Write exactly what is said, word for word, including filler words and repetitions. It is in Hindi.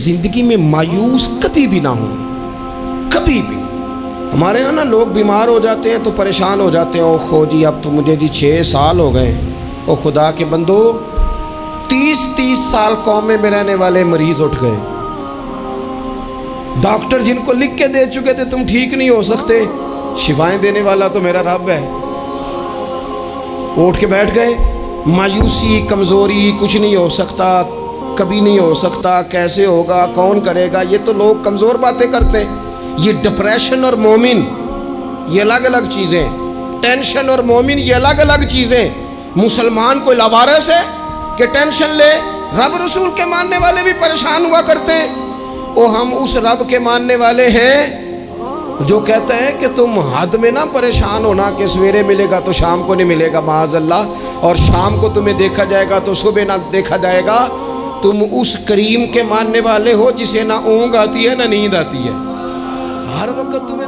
जिंदगी में मायूस कभी भी ना हो, कभी भी। हमारे यहाँ ना लोग बीमार हो जाते हैं तो परेशान हो जाते हैं, ओ खो जी अब तो मुझे जी छः साल हो गए। ओ खुदा के बंदो, तीस तीस साल कौमे में रहने वाले मरीज उठ गए। डॉक्टर जिनको लिख के दे चुके थे तुम ठीक नहीं हो सकते, शिफाएं देने वाला तो मेरा रब है, उठ के बैठ गए। मायूसी, कमज़ोरी, कुछ नहीं हो सकता, कभी नहीं हो सकता, कैसे होगा, कौन करेगा, ये तो लोग कमज़ोर बातें करते हैं। ये डिप्रेशन और मोमिन ये अलग अलग चीज़ें, टेंशन और मोमिन ये अलग अलग चीज़ें। मुसलमान कोई लावारिस है कि टेंशन ले? रब रसूल के मानने वाले भी परेशान हुआ करते हैं। वो हम उस रब के मानने वाले हैं जो कहते हैं कि तुम हद में ना परेशान होना कि सवेरे मिलेगा तो शाम को नहीं मिलेगा माअज़ल्लाह, और शाम को तुम्हें देखा जाएगा तो सुबह ना देखा जाएगा। तुम उस करीम के मानने वाले हो जिसे ना ऊँग आती है ना नींद आती है, हर वक्त तुम्हें